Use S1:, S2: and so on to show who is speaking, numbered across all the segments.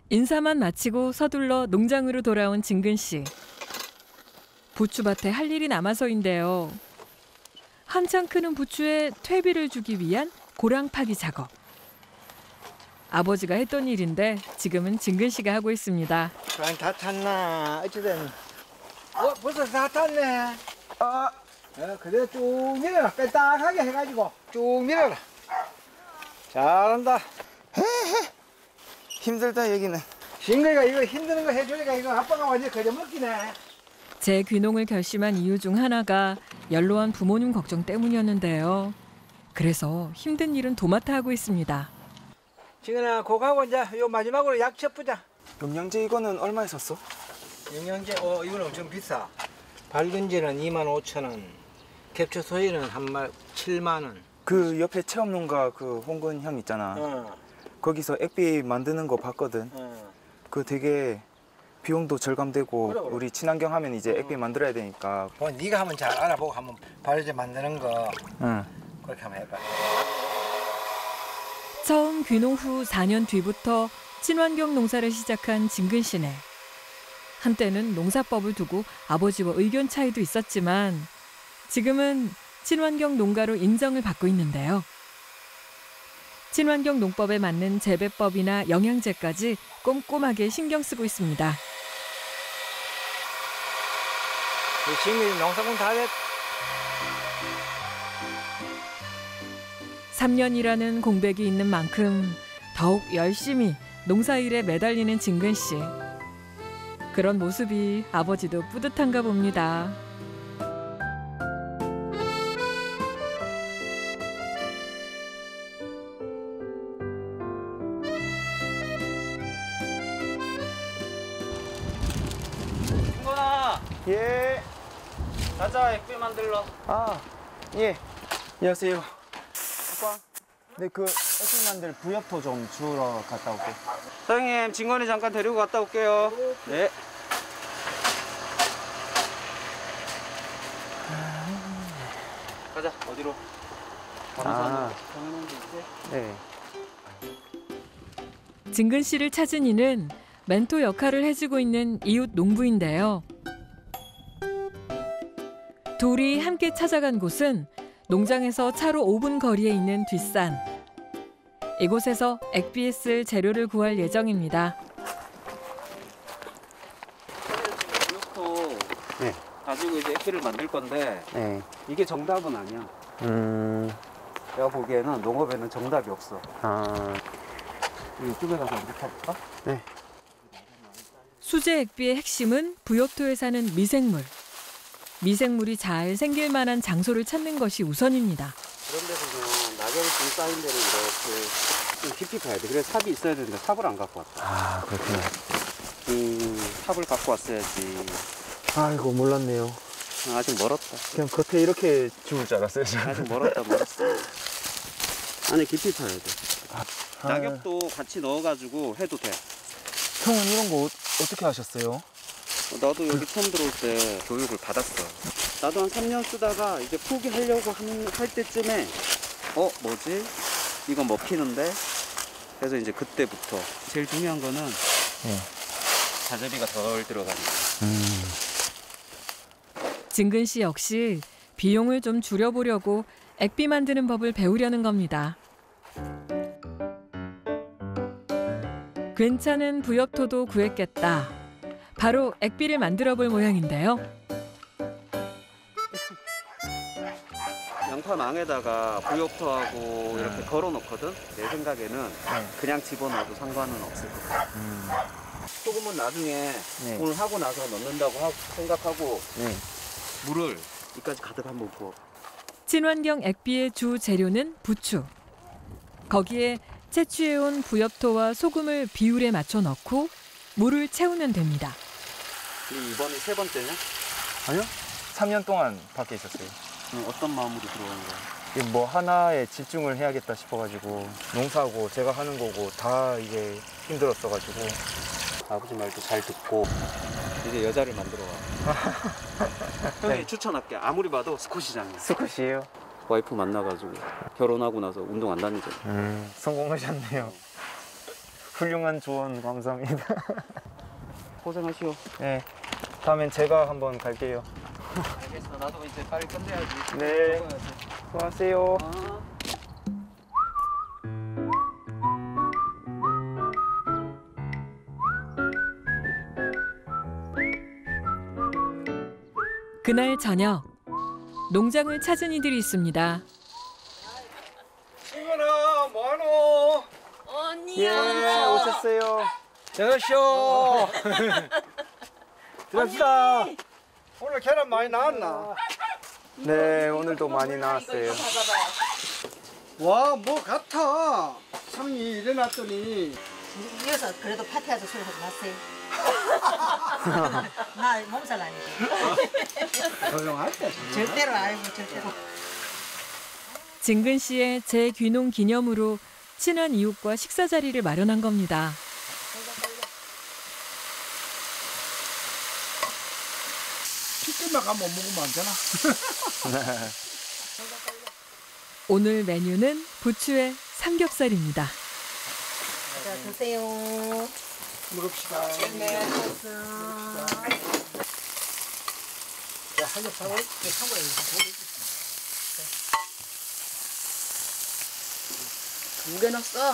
S1: 인사만 마치고 서둘러 농장으로 돌아온 진근 씨. 부추밭에 할 일이 남아서인데요. 한창 크는 부추에 퇴비를 주기 위한 고랑 파기 작업. 아버지가 했던 일인데 지금은 진근 씨가 하고 있습니다.
S2: 고랑 다 탔나? 어찌든 벌써 다 탔네. 그래 쭉 밀어라. 빼딱하게 해가지고 쭉 밀어라. 잘한다.
S3: 힘들다 여기는.
S2: 진거이가 이거 힘드는 거 해주니까 이거 아빠가 완전 거저먹기네.
S1: 재귀농을 결심한 이유 중 하나가 연로한 부모님 걱정 때문이었는데요. 그래서 힘든 일은 도맡아 하고 있습니다.
S2: 지근아 그거하고 이제 요 마지막으로 약 쳐보자.
S3: 영양제 이거는 얼마에 샀어?
S2: 영양제 이건 엄청 비싸. 밝은지는 25,000원, 캡초소일은 한 말 7만 원.
S3: 그 옆에 체험농가 그 홍근 형 있잖아. 거기서 액비 만드는 거 봤거든. 그 되게 비용도 절감되고
S2: 그래.
S3: 우리 친환경 하면 이제 액비 만들어야 되니까.
S2: 네가 한번 잘 알아보고 한번 발효제 만드는 거
S3: 응.
S2: 그렇게 한번 해봐.
S1: 처음 귀농 후 4년 뒤부터 친환경 농사를 시작한 진근 씨네. 한때는 농사법을 두고 아버지와 의견 차이도 있었지만 지금은 친환경 농가로 인정을 받고 있는데요. 친환경 농법에 맞는 재배법이나 영양제까지 꼼꼼하게 신경 쓰고 있습니다.
S2: 지금 농사꾼 다 됐.
S1: 3년이라는 공백이 있는 만큼 더욱 열심히 농사일에 매달리는 진근 씨. 그런 모습이 아버지도 뿌듯한가 봅니다.
S4: 승건아,
S3: 예.
S4: 가자. 액비 만들러.
S3: 예. 안녕하세요. 아빠. 네, 그 액비 만들 부엽토 좀 주우러 갔다 올게.
S4: 사장님, 진건이 잠깐 데리고 갔다 올게요. 네. 가자. 어디로? 정해놓은 데 있지?
S3: 네.
S1: 진근 씨를 찾은 이는 멘토 역할을 해주고 있는 이웃 농부인데요. 둘이 함께 찾아간 곳은 농장에서 차로 5분 거리에 있는 뒷산. 이곳에서 액비에 쓸 재료를 구할 예정입니다.
S4: 부엽토
S3: 네.
S4: 가지고 이제 액비를 만들 건데
S3: 네.
S4: 이게 정답은 아니야. 내가 보기에는 농업에는 정답이 없어. 이쪽에 가서 어떻게 해볼까?
S3: 네.
S1: 수제 액비의 핵심은 부엽토에 사는 미생물. 미생물이 잘 생길 만한 장소를 찾는 것이 우선입니다.
S4: 그런 데서는 낙엽이 좀 쌓인 데는 이렇게 좀 깊이 가야 돼. 그래서 삽이 있어야 되는데 삽을 안 갖고 왔다.
S3: 그렇구나.
S4: 삽을 갖고 왔어야지.
S3: 아이고, 몰랐네요.
S4: 아직 멀었다.
S3: 그냥 겉에 이렇게 주울 줄 알았어요, 제가.
S4: 아직 멀었다. 안에 깊이 파야 돼. 낙엽도 같이 넣어가지고 해도 돼.
S3: 형은 이런 거 어떻게 하셨어요?
S4: 나도 여기 처음 들어올 때 교육을 받았어. 나도 한 3년 쓰다가 이제 포기하려고 할 때쯤에 뭐지? 이건 먹히는데? 그래서 이제 그때부터 제일 중요한 거는 자재비가 덜 들어가는 거.
S1: 진근 씨 역시 비용을 좀 줄여보려고 액비 만드는 법을 배우려는 겁니다. 괜찮은 부엽토도 구했겠다. 바로 액비를 만들어 볼 모양인데요.
S4: 양파망에다가 부엽토하고 이렇게 걸어놓거든? 내 생각에는 그냥 집어넣어도 상관은 없을 것 같아. 소금은 나중에 오늘 하고 나서 넣는다고 생각하고 물을 여기까지 가득 한번 부어.
S1: 친환경 액비의 주 재료는 부추. 거기에 채취해온 부엽토와 소금을 비율에 맞춰 넣고 물을 채우면 됩니다.
S4: 이번이 3번째냐?
S3: 아니요. 3년 동안 밖에 있었어요.
S4: 어떤 마음으로 들어온 거야?
S3: 뭐 하나에 집중을 해야겠다 싶어가지고 농사고 제가 하는 거고 다 이게 힘들었어가지고.
S4: 아버지 말도 잘 듣고 이제 여자를 만들어 와. 형이 추천할게. 아무리 봐도 스쿼시장이야.
S3: 스쿼시예요?
S4: 와이프 만나가지고 결혼하고 나서 운동 안 다니잖아.
S3: 성공하셨네요. 훌륭한 조언 감사합니다.
S4: 고생하시오.
S3: 네, 다음엔 제가 한번 갈게요.
S4: 알겠어. 나도 이제 빨리 끝내야지.
S3: 네, 수고하세요.
S1: 그날 저녁 농장을 찾은 이들이 있습니다.
S2: 친구나 뭐하노?
S3: 예, 오셨어요.
S2: 저쇼. 들읍시다. 오늘 계란 많이 나왔나?
S3: 네, 오늘도 많이 나왔어요.
S2: 와, 뭐 같아. 상이 일어났더니.
S5: 이어서 그래도 파티하자 소리 하지 마세요. 나 몸살 아니지.
S2: 조용할 때.
S5: 절대로 아니고 절대로.
S1: 진근 씨의 재귀농 기념으로 친한 이웃과 식사 자리를 마련한 겁니다.
S2: 치킨만 가면 먹으면 안 되나?
S1: 오늘 메뉴는 부추에 삼겹살입니다.
S5: 자, 드세요.
S2: 먹읍시다. 네. 자, 한입 사고, 참고해.
S5: 두 개 넣었어.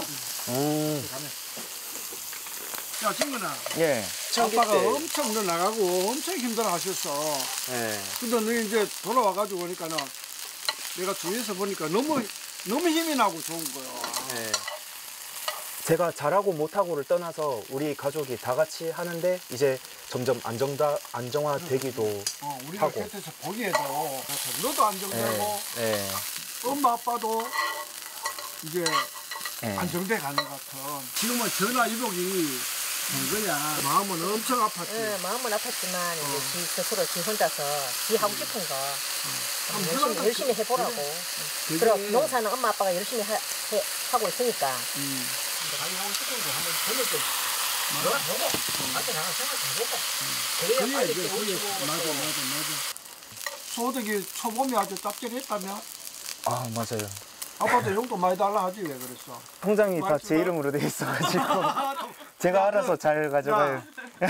S2: 야, 친구나.
S3: 예.
S2: 아빠가 엄청 너 나가고 엄청 힘들어 하셨어.
S3: 네.
S2: 근데 너 이제 돌아와가지고 보니까는 내가 주위에서 보니까 너무 힘이 나고 좋은 거야.
S3: 네. 제가 잘하고 못하고를 떠나서 우리 가족이 다 같이 하는데 이제 점점 안정화되기도
S2: 우리가
S3: 하고.
S2: 곁에서 보기에도 너도 안정되고
S3: 네.
S2: 엄마 아빠도 이제
S3: 네.
S2: 안정돼 가는 것 같은. 지금은 전화위복이 된 거야. 마음은 엄청 아팠지.
S5: 응, 마음은 아팠지만 이제 지 스스로 지 혼자서 지 하고 싶은 거 열심히 해보라고. 그럼 농사는 엄마 아빠가 열심히 하고 있으니까.
S2: 자기 하고 싶은 거 한번 젊을 때 놀아보고 나한테 나가 생각해보고 그래야 빨리 배우고. 맞아. 소득이 초봄에 아주 짭짤했다며?
S3: 아, 맞아요.
S2: 아빠도 용돈 많이 달라 하지 왜 그랬어?
S3: 통장이 다 제 이름으로 돼 있어가지고 제가 알아서 잘 가져가요.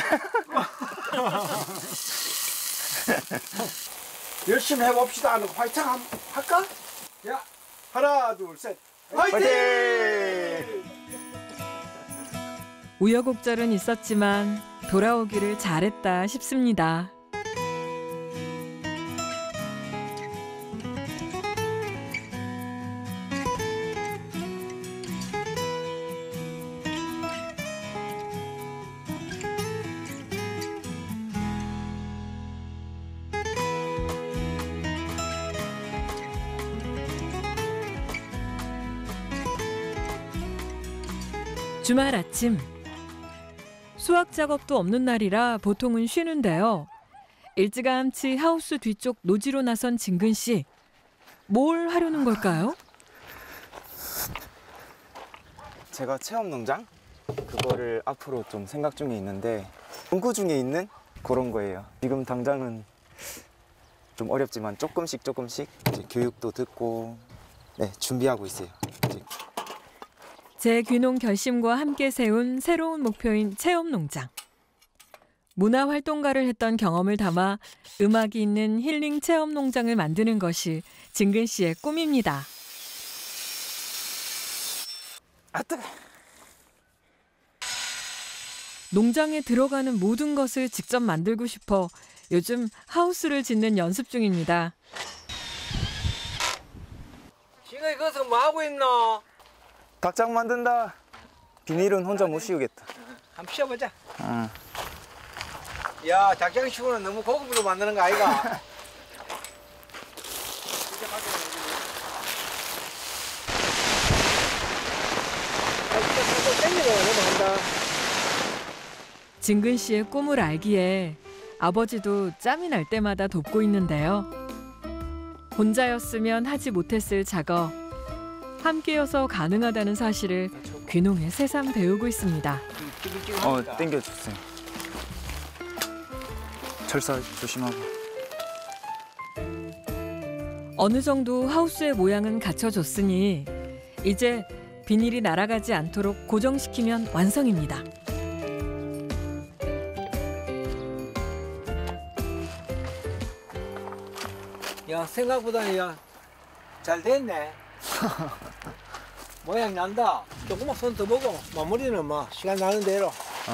S2: 열심히 해봅시다. 화이팅 할까? 야, 하나 둘 셋 화이팅!
S1: 우여곡절은 있었지만 돌아오기를 잘했다 싶습니다. 주말 아침. 수확 작업도 없는 날이라 보통은 쉬는데요. 일찌감치 하우스 뒤쪽 노지로 나선 진근 씨. 뭘 하려는 걸까요?
S3: 제가 체험 농장 그거를 앞으로 좀 생각 중에 있는데 연구 중에 있는 그런 거예요. 지금 당장은 좀 어렵지만 조금씩 이제 교육도 듣고 준비하고 있어요.
S1: 재귀농 결심과 함께 세운 새로운 목표인 체험농장. 문화활동가를 했던 경험을 담아 음악이 있는 힐링 체험농장을 만드는 것이 진근 씨의 꿈입니다.
S3: 아, 뜨거.
S1: 농장에 들어가는 모든 것을 직접 만들고 싶어 요즘 하우스를 짓는 연습 중입니다.
S2: 지금 이것은 뭐 하고 있노?
S3: 닭장 만든다. 비닐은 혼자 못 씌우겠다.
S2: 한번 씌워보자. 야, 닭장 씌우는 너무 고급으로 만드는 거 아이가?
S1: 진근 씨의 꿈을 알기에 아버지도 짬이 날 때마다 돕고 있는데요. 혼자였으면 하지 못했을 작업. 함께여서 가능하다는 사실을 귀농에 새삼 배우고 있습니다.
S3: 땡겨주세요. 철사 조심하고.
S1: 어느 정도 하우스의 모양은 갖춰졌으니 이제 비닐이 날아가지 않도록 고정시키면 완성입니다.
S2: 야, 생각보다 야, 잘 됐네. 모양 난다. 조금만 손 더 보고 마무리는 뭐 시간 나는 대로.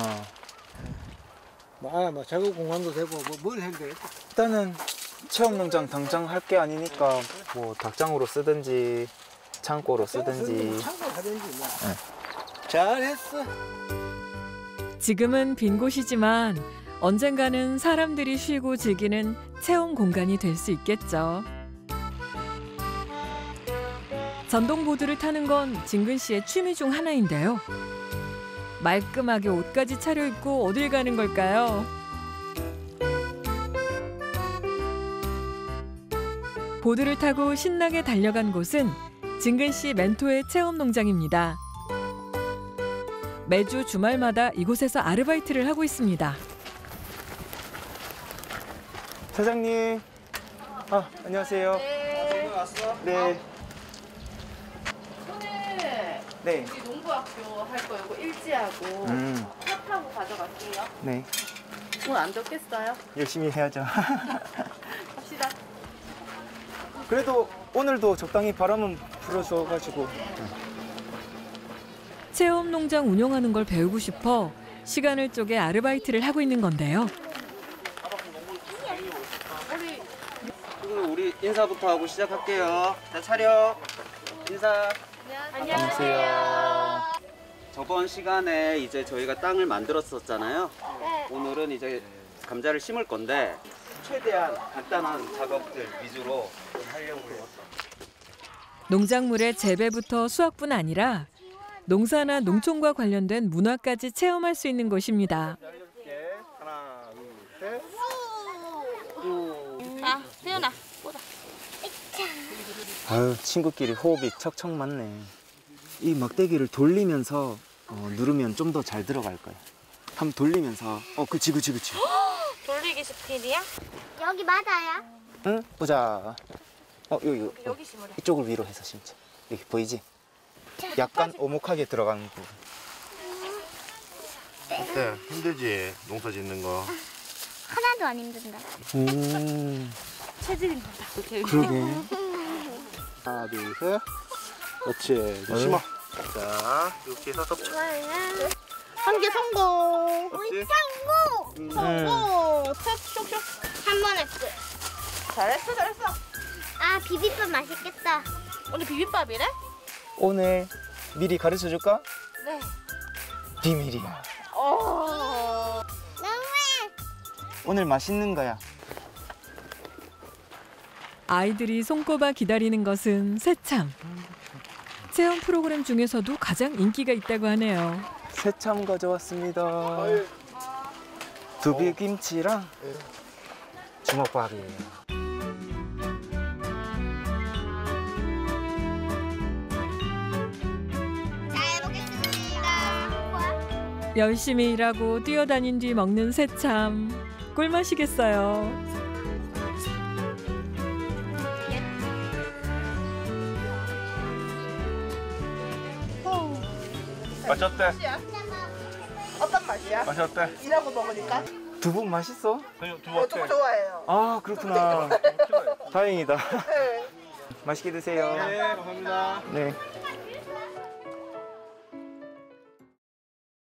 S2: 뭐 작업 공간도 되고 뭘 해도 되겠다.
S3: 일단은 체험농장 당장 할 게 아니니까 뭐 닭장으로 쓰든지 창고로 쓰든지.
S2: 창고 하든지 뭐.
S3: 네.
S2: 잘했어.
S1: 지금은 빈 곳이지만 언젠가는 사람들이 쉬고 즐기는 체험 공간이 될 수 있겠죠. 전동보드를 타는 건 진근 씨의 취미 중 하나인데요. 말끔하게 옷까지 차려입고 어딜 가는 걸까요? 보드를 타고 신나게 달려간 곳은 진근 씨 멘토의 체험 농장입니다. 매주 주말마다 이곳에서 아르바이트를 하고 있습니다.
S3: 사장님. 안녕하세요.
S6: 네.
S4: 왔어?
S3: 네.
S6: 오늘
S3: 네.
S6: 우리 농구학교 할 거고 일지하고 탑하고 가져갈게요.
S3: 네.
S6: 오늘 안 덥겠어요?
S3: 열심히 해야죠.
S6: 갑시다.
S3: 그래도 오늘도 적당히 바람은 불어줘가지고.
S1: 체험 농장 운영하는 걸 배우고 싶어 시간을 쪼개 아르바이트를 하고 있는 건데요.
S4: 우리 인사부터 하고 시작할게요. 자, 차려. 인사.
S3: 안녕하세요.
S4: 저번 시간에 이제 저희가 땅을 만들었었잖아요. 오늘은 이제 감자를 심을 건데 최대한 간단한 작업들 위주로 좀 하려고요.
S1: 농작물의 재배부터 수확뿐 아니라 농사나 농촌과 관련된 문화까지 체험할 수 있는 곳입니다.
S2: 하나, 둘, 셋.
S6: 자, 태연아, 보자.
S3: 아유, 친구끼리 호흡이 척척 맞네. 이 막대기를 돌리면서 누르면 좀 더 잘 들어갈 거야. 한번 돌리면서. 그치.
S6: 돌리기 스킬이야?
S7: 여기 맞아요?
S3: 응? 보자. 여기.
S6: 여기 심으래.
S3: 이쪽을 위로 해서 심자. 여기 보이지? 약간 오목하게 들어가는 부분.
S8: 어때? 힘들지? 농사 짓는 거.
S7: 하나도 안 힘든다.
S6: 체질인 거다.
S3: 그러게.
S8: 하나, 둘, 셋. 그렇지. 이제 심어. 자, 이렇게 해서
S7: 한 개 성공.
S8: 그렇지?
S7: 성공. 쏙쏙쏙. 한 번에 끝.
S6: 잘했어.
S7: 아, 비빔밥 맛있겠다.
S6: 오늘 비빔밥이래?
S3: 오늘 미리 가르쳐 줄까?
S6: 네.
S3: 비밀이야.
S7: 너무해.
S3: 오늘 맛있는 거야.
S1: 아이들이 손꼽아 기다리는 것은 새참. 체험 프로그램 중에서도 가장 인기가 있다고 하네요.
S3: 새참 가져왔습니다. 두비김치랑 주먹밥이에요.
S7: 잘 먹겠습니다.
S1: 열심히 일하고 뛰어다닌 뒤 먹는 새참. 꿀맛이겠어요.
S8: 맛이 어때?
S6: 어떤 맛이야?
S8: 맛이 어때?
S6: 일하고 먹으니까?
S3: 두부 맛있어?
S8: 두부 어때?
S6: 좋아해요.
S3: 아, 그렇구나. 다행이다. 맛있게 드세요.
S8: 네, 감사합니다.
S3: 네.